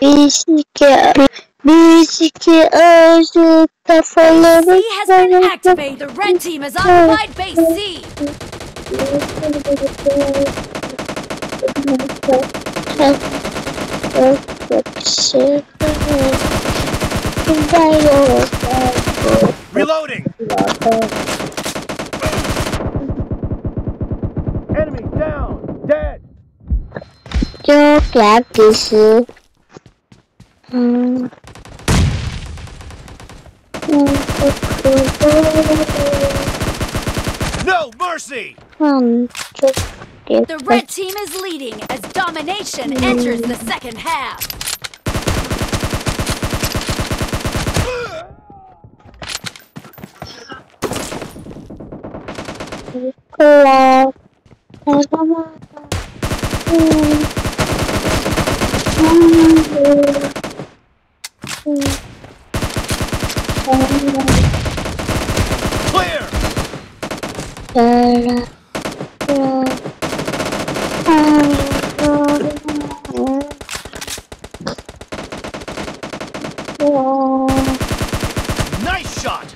C has been activated. The red team has occupied base C. Reloading. Enemy down. Dead. No mercy. The red team is leading as Domination enters the second half. Clear. Nice shot.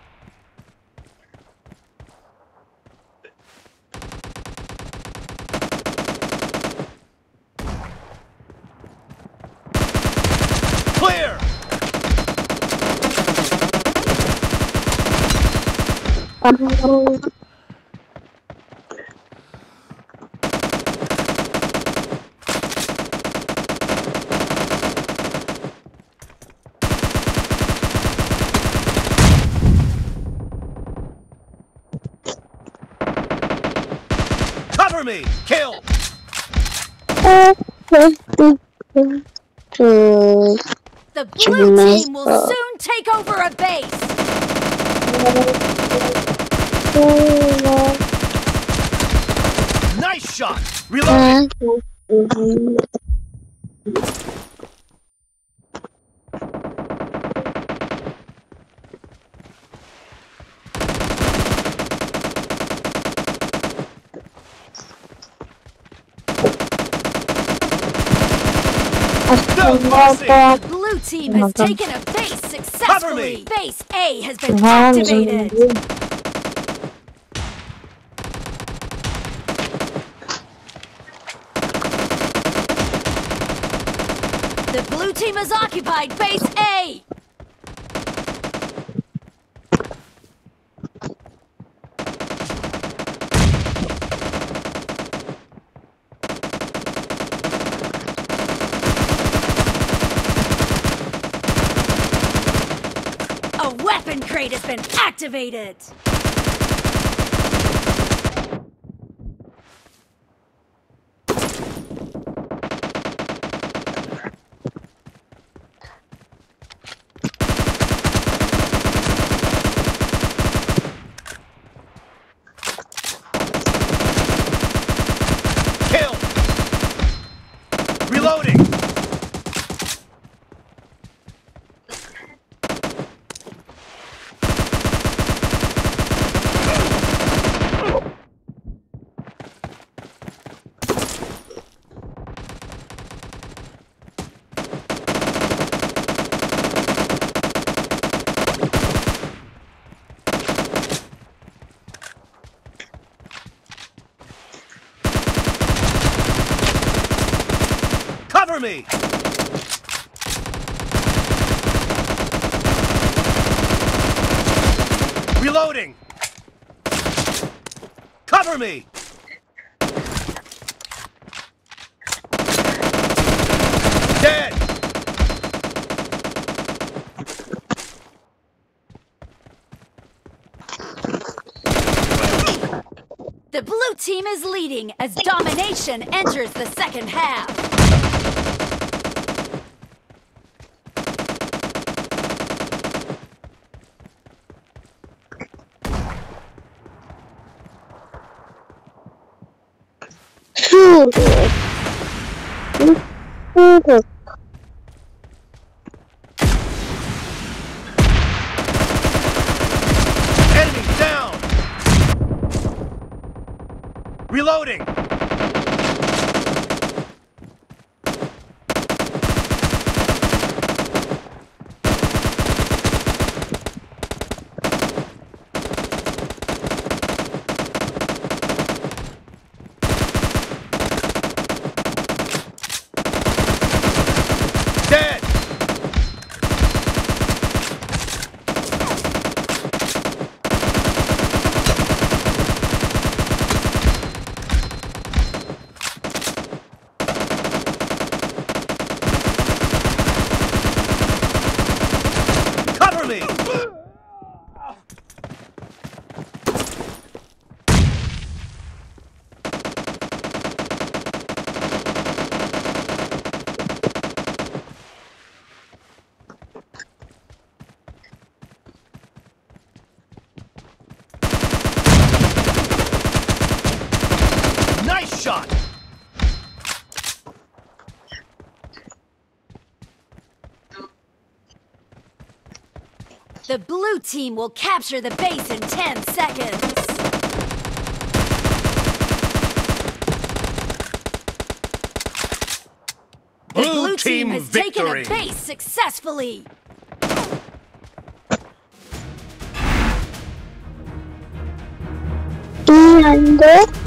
Clear. Cover me. Kill. The blue team will soon take over a base. Nice shot. Reloading. No mercy. The blue team has taken a base successfully. Base A has been activated. The blue team has occupied base A. A weapon crate has been activated. Kill. Reloading. Cover me! Reloading! Cover me! Dead! The blue team is leading as Domination enters the second half. Enemy down! Reloading! The blue team will capture the base in 10 seconds. The blue team has taken a base successfully. Indo